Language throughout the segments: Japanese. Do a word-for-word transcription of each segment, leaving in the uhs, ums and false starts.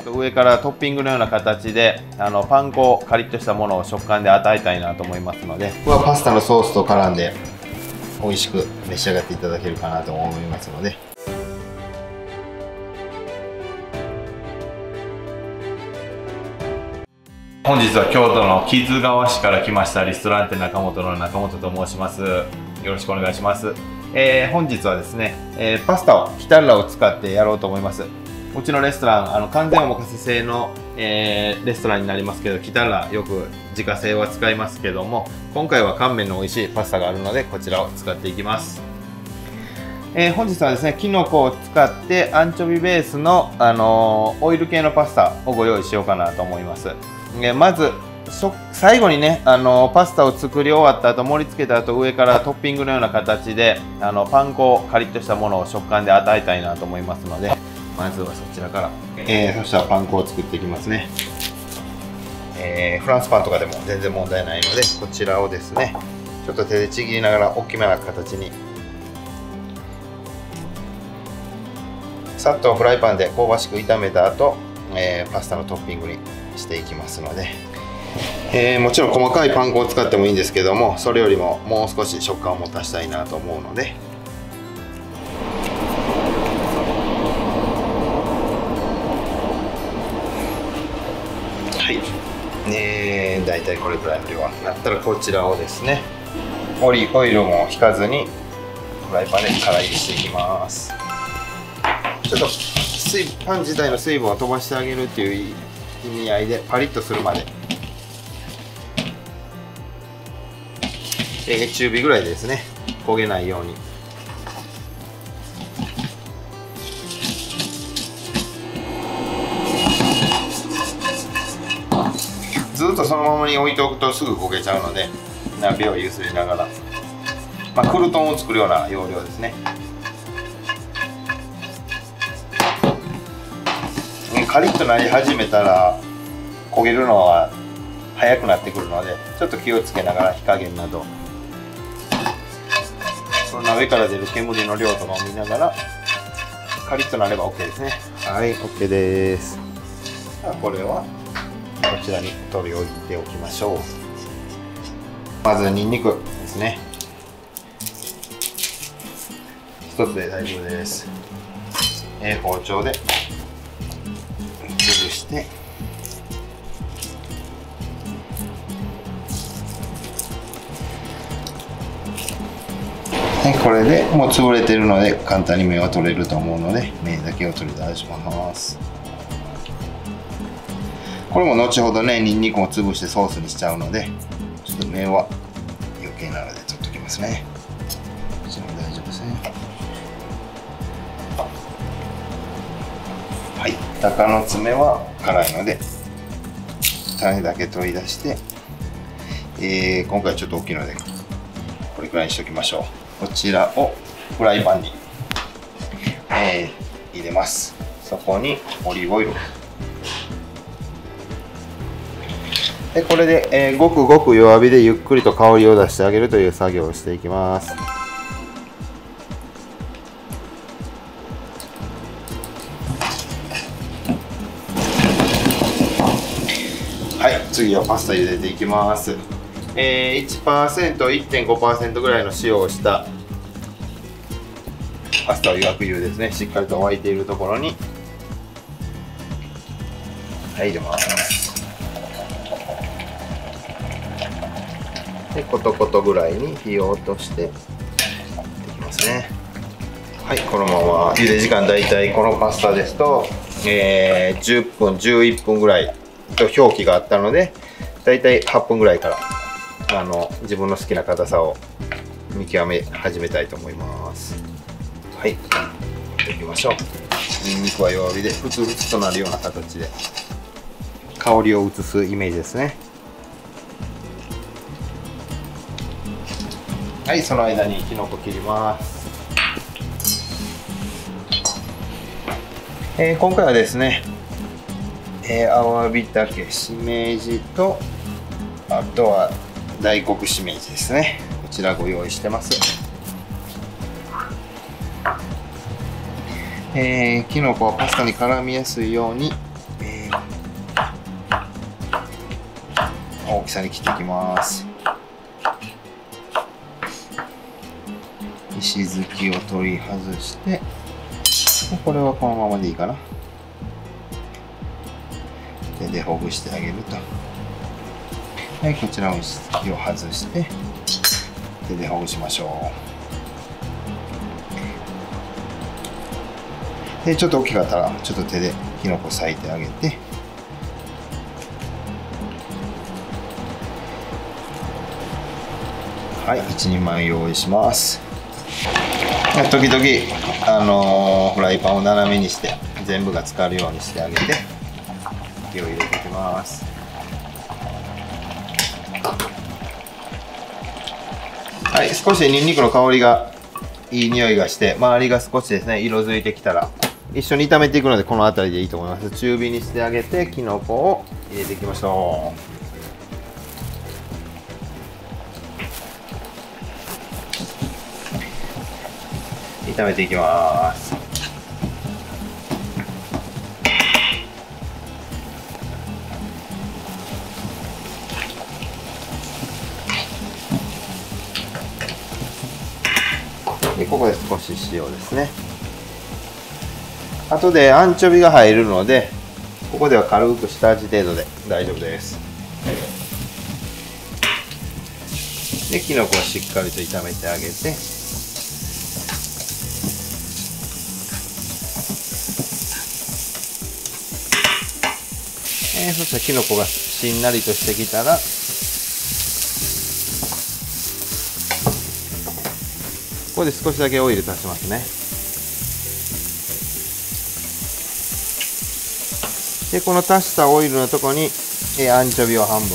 と上からトッピングのような形であのパン粉、カリッとしたものを食感で与えたいなと思いますので、ここはパスタのソースと絡んで美味しく召し上がっていただけるかなと思いますので。本日は京都の木津川市から来ましたリストランテ中本の中本と申します。よろしくお願いします。えー、本日はですね、えー、パスタをキタッラを使ってやろうと思います。うちのレストラン、あの完全お任せ制の、えー、レストランになりますけど、キタッラよく自家製は使いますけども、今回は乾麺の美味しいパスタがあるのでこちらを使っていきます。えー、本日はですね、きのこを使ってアンチョビベースの、あのー、オイル系のパスタをご用意しようかなと思います。えー、まず最後にね、あのー、パスタを作り終わった後、盛り付けた後、上からトッピングのような形であのパン粉、カリッとしたものを食感で与えたいなと思いますので、まずはそちらから、えー、そしたらパン粉を作っていきますね。えー、フランスパンとかでも全然問題ないので、こちらをですね、ちょっと手でちぎりながら大きめな形にさっとフライパンで香ばしく炒めた後、えー、パスタのトッピングにしていきますので、えー、もちろん細かいパン粉を使ってもいいんですけども、それよりももう少し食感を持たせたいなと思うので、はい、えー、だいたいこれくらいの量になったら、こちらをですね、オリーブオイルも引かずにフライパンでから入れしていきます。ちょっと水パン自体の水分を飛ばしてあげるっていう意味合いでパリッとするまで、えー、中火ぐらいでですね、焦げないように。ずっとそのままに置いておくとすぐ焦げちゃうので、鍋をゆすりながら、まあ、クルトンを作るような要領ですね。カリッとなり始めたら焦げるのは早くなってくるので、ちょっと気をつけながら火加減など、その鍋から出る煙の量とかを見ながらカリッとなれば OK ですね。はい、 OK です。ではこれはこちらに取り置いておきましょう。まずニンニクですね、一つで大丈夫です。えー、包丁で潰して、はい、これでもう潰れてるので簡単に芽は取れると思うので、芽だけを取り出します。これも後ほどね、ニンニクも潰してソースにしちゃうので、ちょっと芽は余計なので取っておきますね。こちらも大丈夫ですね。はい、鷹の爪は辛いので種だけ取り出して、えー、今回ちょっと大きいのでこれくらいにしておきましょう。こちらをフライパンに、えー、入れます。そこにオリーブオイルで、これで、えー、ごくごく弱火でゆっくりと香りを出してあげるという作業をしていきます。はい、次はパスタ茹でていきます。えー、いちパーセント、いってんごパーセント ぐらいの塩をしたパスタを湯がく湯ですね、しっかりと沸いているところに、はい、入れます。で、コトコトぐらいに火を落としていきますね。はい、このまま茹で時間、だいたいこのパスタですと、えー、じゅっぷん、じゅういっぷんぐらいと表記があったので、だいたいはっぷんぐらいからあの自分の好きな硬さを見極め始めたいと思います。はい、やっていきましょう。ニンニクは弱火でふつふつとなるような形で香りを移すイメージですね。はい、その間にきのこ切ります。えー、今回はですね、えー、アワビタケ、しめじと、あとは大黒しめじですね。こちらご用意してます。えー、きのこはパスタに絡みやすいようにえー、大きさに切っていきます。石突きを取り外して、これはこのままでいいかな。手でほぐしてあげると。はい、こちらの石突きを外して手でほぐしましょう。でちょっと大きかったらちょっと手できのこ裂いてあげて、はい、一人前用意します。時々、あのー、フライパンを斜めにして全部が浸かるようにしてあげて火を入れていきます。はい、少しニンニクの香りがいい匂いがして周りが少しですね色づいてきたら一緒に炒めていくので、この辺りでいいと思います。中火にしてあげてきのこを入れていきましょう。炒めていきます。でここで少し塩ですね。後でアンチョビが入るので、ここでは軽く下味程度で大丈夫です。できのこをしっかりと炒めてあげて、えー、そしたらきのこがしんなりとしてきたら、ここで少しだけオイル足しますね。でこの足したオイルのところに、えー、アンチョビを半分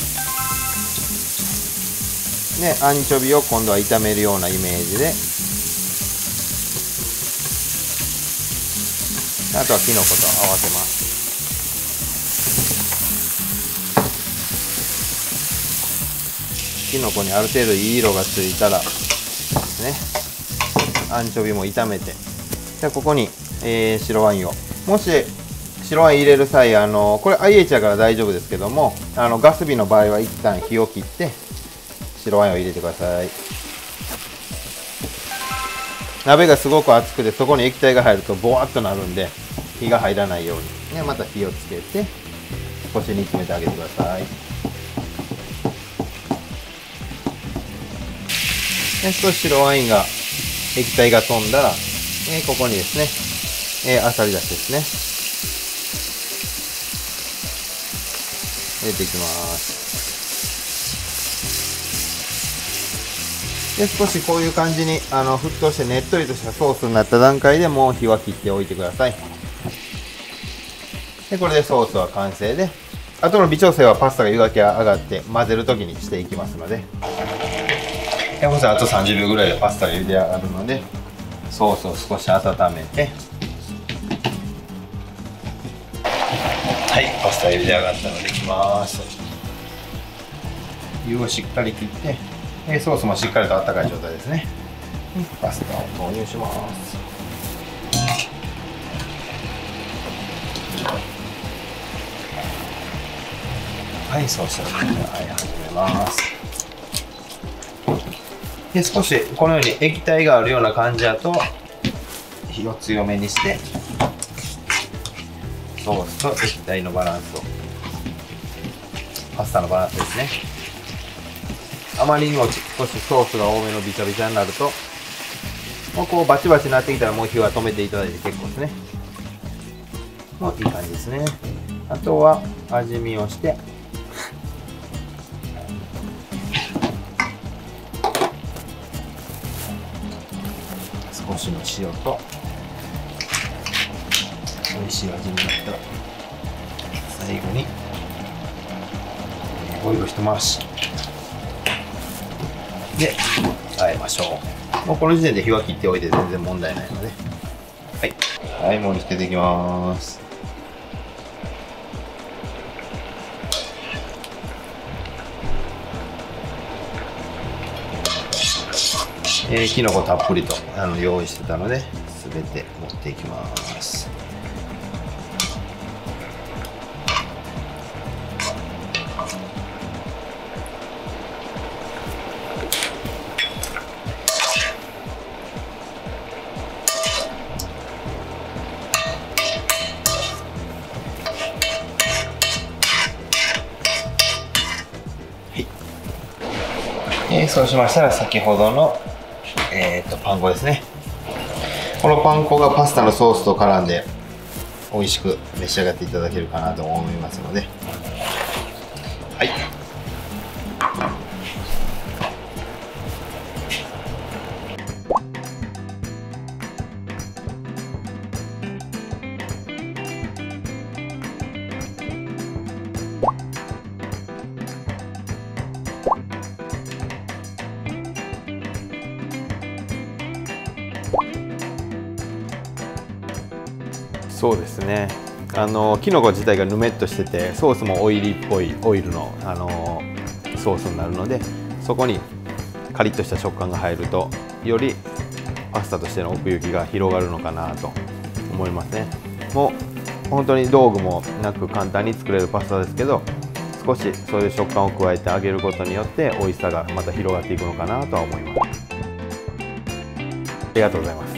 でアンチョビを今度は炒めるようなイメージで、あとはきのこと合わせます。きのこにある程度いい色がついたらですね、アンチョビも炒めて、でここに、えー、白ワインを、もし白ワイン入れる際、あのこれ アイエイチ やから大丈夫ですけども、あのガス火の場合は一旦火を切って白ワインを入れてください。鍋がすごく熱くてそこに液体が入るとボワッとなるんで、火が入らないように、ね、また火をつけて少し煮詰めてあげてください。で少し白ワインが液体が飛んだら、えー、ここにですね、えー、あさりだしですね入れていきます。で少しこういう感じにあの沸騰してねっとりとしたソースになった段階でもう火は切っておいてください。でこれでソースは完成で、あとの微調整はパスタが湯がき上がって混ぜる時にしていきますので、でこちらあとさんじゅうびょうぐらいでパスタが茹で上がるので、ソースを少し温めて、はい、パスタ茹で上がったのでいきます。湯をしっかり切って、ソースもしっかりと温かい状態ですね。パスタを投入します。はい、そうしたら、はい、始めます。で少しこのように液体があるような感じだと火を強めにして、ソースと液体のバランスを、パスタのバランスですね。あまりにも少しソースが多めのビチャビチャになると、もうこうバチバチになってきたらもう火は止めていただいて結構ですね。もういい感じですね。あとは味見をして、少しの塩と美味しい味になったら最後にオイル一回しで和えましょう。もうこの時点で火は切っておいて全然問題ないので、はい、はい、盛り付けていきます。えー、きのこたっぷりとあの用意してたので全て持っていきます。 はいそうしましたら先ほどの、えー、とパン粉ですね。このパン粉がパスタのソースと絡んで美味しく召し上がっていただけるかなと思いますので、はい、そうですね。あのきのこ自体がぬめっとしてて、ソースもオイリーっぽいオイルの、あのソースになるので、そこにカリッとした食感が入るとよりパスタとしての奥行きが広がるのかなと思いますね。もう本当に道具もなく簡単に作れるパスタですけど、少しそういう食感を加えてあげることによって美味しさがまた広がっていくのかなとは思います。ありがとうございます。